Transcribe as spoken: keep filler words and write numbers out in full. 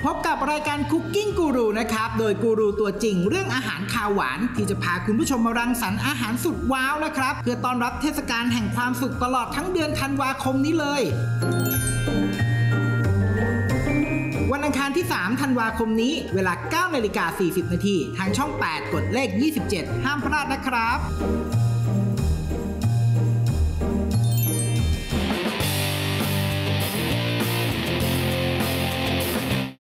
พบกับรายการคุกกิ้งกูรูนะครับโดยกูรูตัวจริงเรื่องอาหารคาวหวานที่จะพาคุณผู้ชมมารังสรรค์อาหารสุดว้าวนะครับเพื่อต้อนรับเทศกาลแห่งความสุขตลอดทั้งเดือนธันวาคมนี้เลยวันอังคารที่สามธันวาคมนี้เวลา เก้านาฬิกาสี่สิบนาทีทางช่องแปดกดเลขยี่สิบเจ็ดห้ามพลาดนะครับ